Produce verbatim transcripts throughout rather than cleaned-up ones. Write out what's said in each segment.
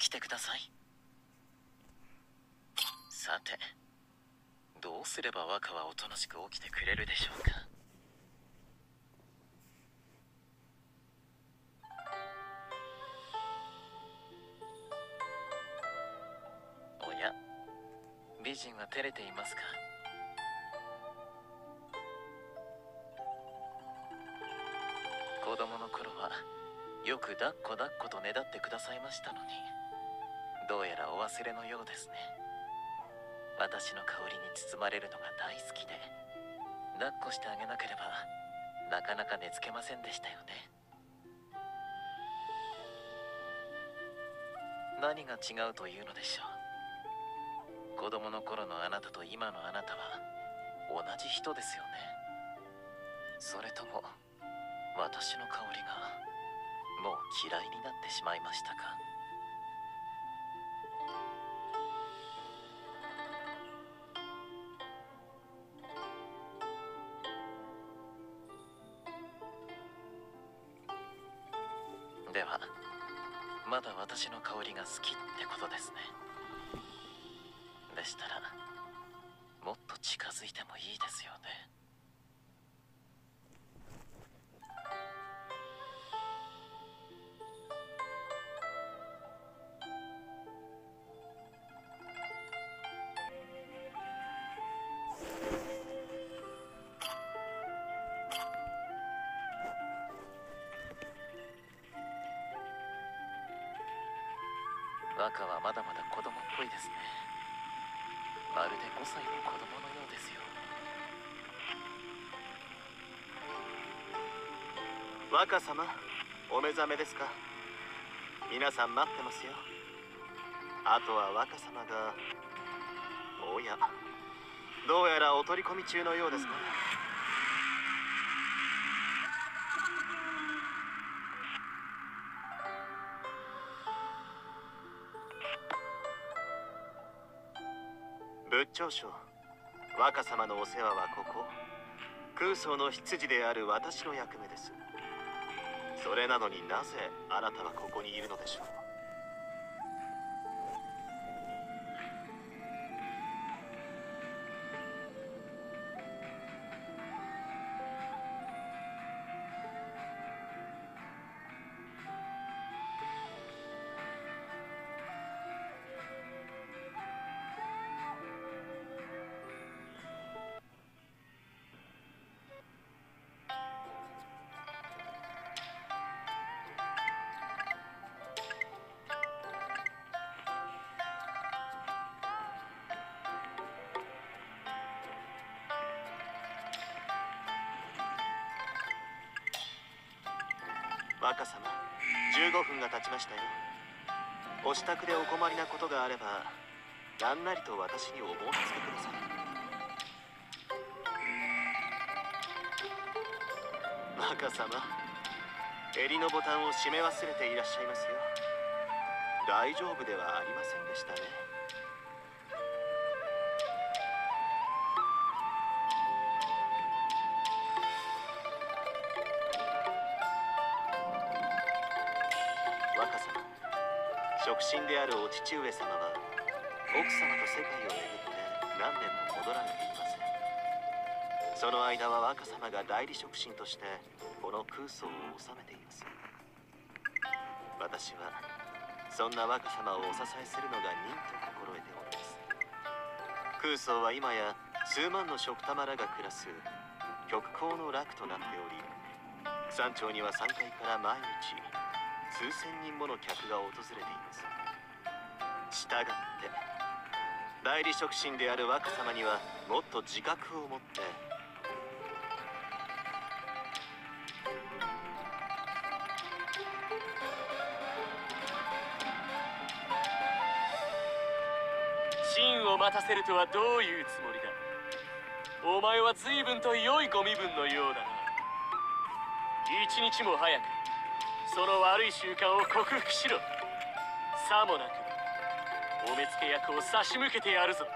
きてください。さて、どうすれば若はおとなしく起きてくれるでしょうか。おや、美人は照れていますか。子供の頃はよく抱っこ抱っことねだってくださいましたのに、どうやらお忘れのようですね。私の香りに包まれるのが大好きで、抱っこしてあげなければなかなか寝つけませんでしたよね。何が違うというのでしょう。子供の頃のあなたと今のあなたは同じ人ですよね。それとも私の香りがもう嫌いになってしまいましたか。ではまだ私の香りが好きってことですね。でしたらもっと近づいてもいいですよね。若はまだまだ子供っぽいですね。まるでごさいの子供のようですよ。 若様、お目覚めですか。皆さん待ってますよ。あとは若様が、おや、どうやらお取り込み中のようですね。仏頂将、若様のお世話はここ空想の執事である私の役目です。それなのになぜあなたはここにいるのでしょう。若様、じゅうごふんが経ちましたよ。お支度でお困りなことがあれば何なりと私にお申し付けください。若様、襟のボタンを締め忘れていらっしゃいますよ。大丈夫ではありませんでしたね。若様、触診であるお父上様は奥様と世界を巡って何年も戻られていません。その間は若様が代理触診としてこの空想を治めています。私はそんな若様をお支えするのが任と心得ております。空想は今や数万の食玉らが暮らす極高の楽となっており、山頂にはさんがいから毎日数千人もの客が訪れています。したがって代理触診である若様にはもっと自覚を持って真を待たせるとはどういうつもりだ。お前は随分と良いご身分のようだな。一日も早くその悪い習慣を克服しろ。さもなくお目付け役を差し向けてやるぞ。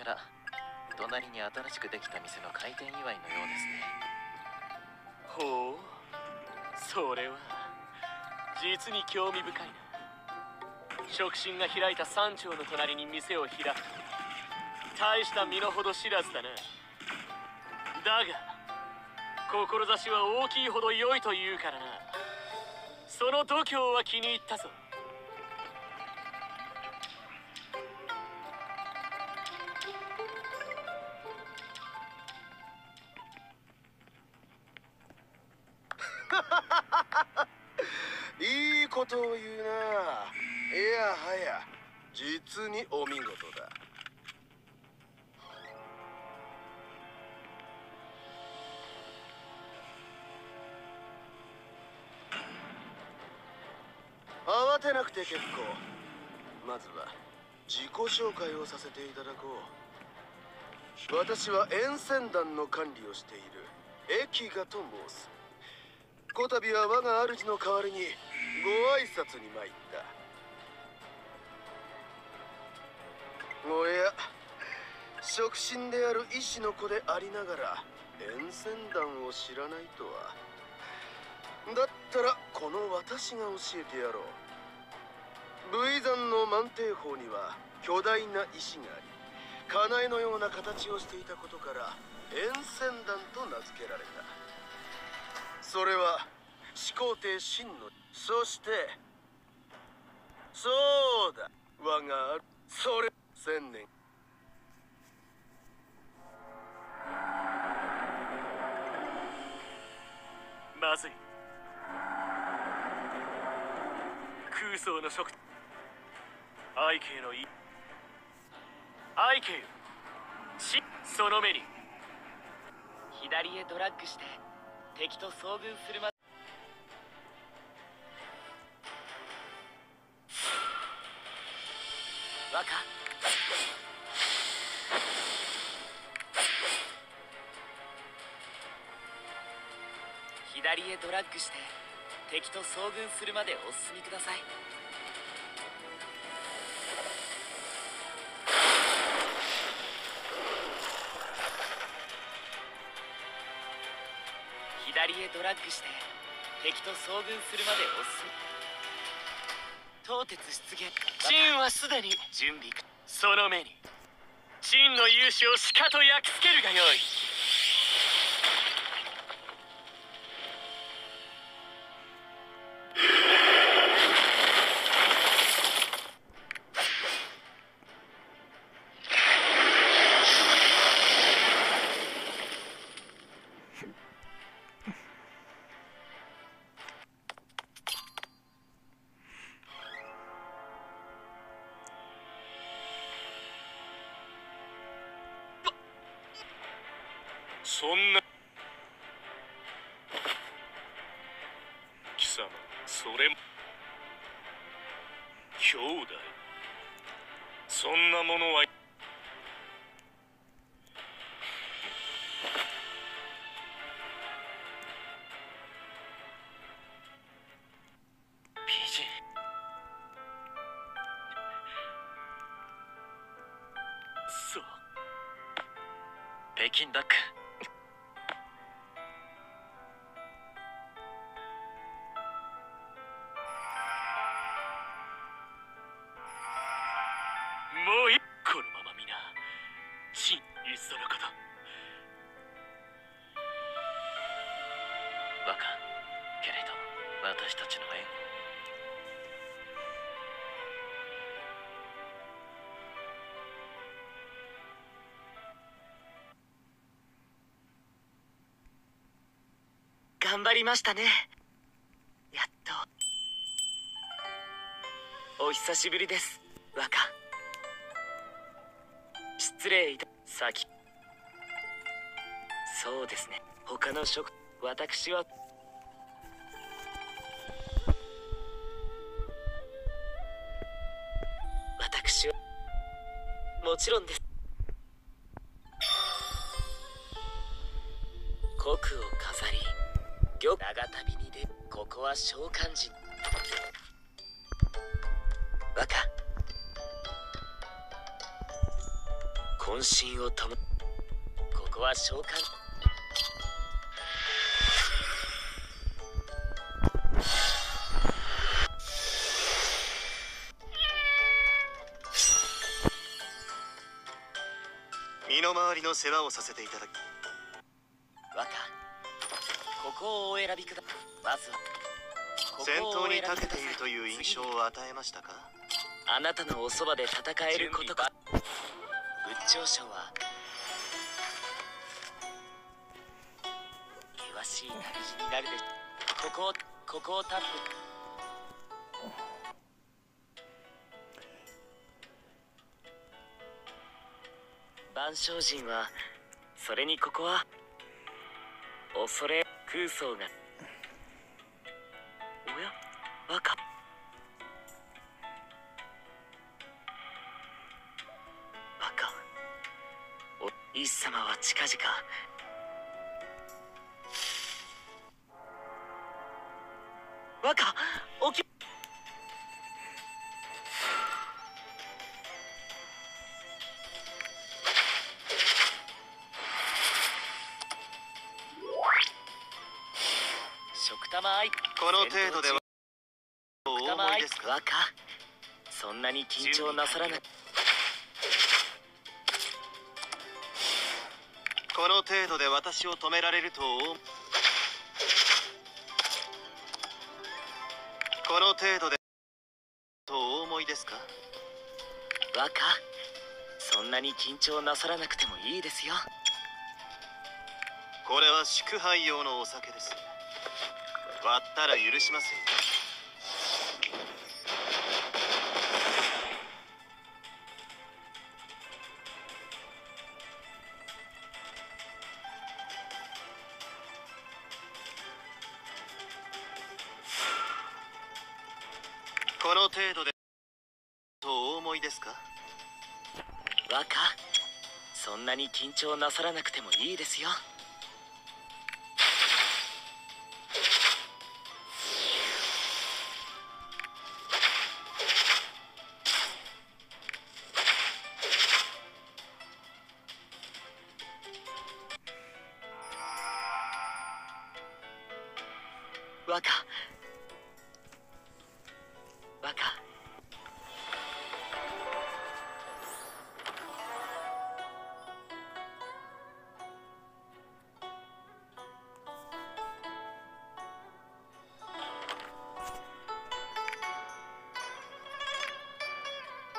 ら隣に新しくできた店の開店祝いのようですね。 ほう、それは実に興味深いな。触診が開いた山頂の隣に店を開くと大した身の程知らずだな。だが志は大きいほど良いと言うからな。その度胸は気に入ったぞ。 いいことを言うな。いやはや実にお見事だ。慌てなくて結構。まずは自己紹介をさせていただこう。私は沿線団の管理をしている駅賀と申す。こたびは我が主の代わりにご挨拶に参った。おや、触診である医師の子でありながら沿線団を知らないとは。だったらこの私が教えてやろう。V山の満定法には巨大な石があり、カナエのような形をしていたことから沿線団と名付けられた。それは始皇帝真の、そしてそうだ、我がそれ千年。 まずい。空想の食愛慶のい愛慶よ、しその目に左へドラッグして敵と遭遇するまで。若左へドラッグして敵と遭遇するまでお進みください。左へドラッグして敵と遭遇するまでお進み。東鉄出現。 陳はすでに準備。 その目に陳の勇姿をしかと焼き付けるがよい。 そんな貴様、それも兄弟、そんなものは美人。 そう、 北京ダック。 もういこのまま皆陳いっそのこと。 若けれど私たちの縁を。 頑張りましたね。やっと。お久しぶりです、若。失礼いた。先。そうですね。他の職、私は。私は。もちろんです。国を飾り。玉長旅に出る。ここは召喚人。若。 本心を保ここは召喚。 身の回りの世話をさせていただき。 若、ここをお選びくだ。まずはこ戦こをお闘に長選びくださけているという印象を与えましたか？ あなたのおそばで戦えることか。仏頂将は険しい旅路になるでしょう。ここをここをタップ。万象人はそれにここは恐れ空想が。おや若、若おイ様は近々若起き。食玉愛この程度ではお食玉愛思いですか？ 若、そんなに緊張なさらなく。 この程度で私を止められるとおこの程度でとお思いですか？ 若、そんなに緊張なさらなくてもいいですよ。 これは祝杯用のお酒です。割ったら許しません。この程度でとお思いですか？ 若、そんなに緊張なさらなくてもいいですよ。若、若、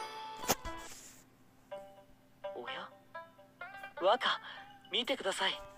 おや若、見てください。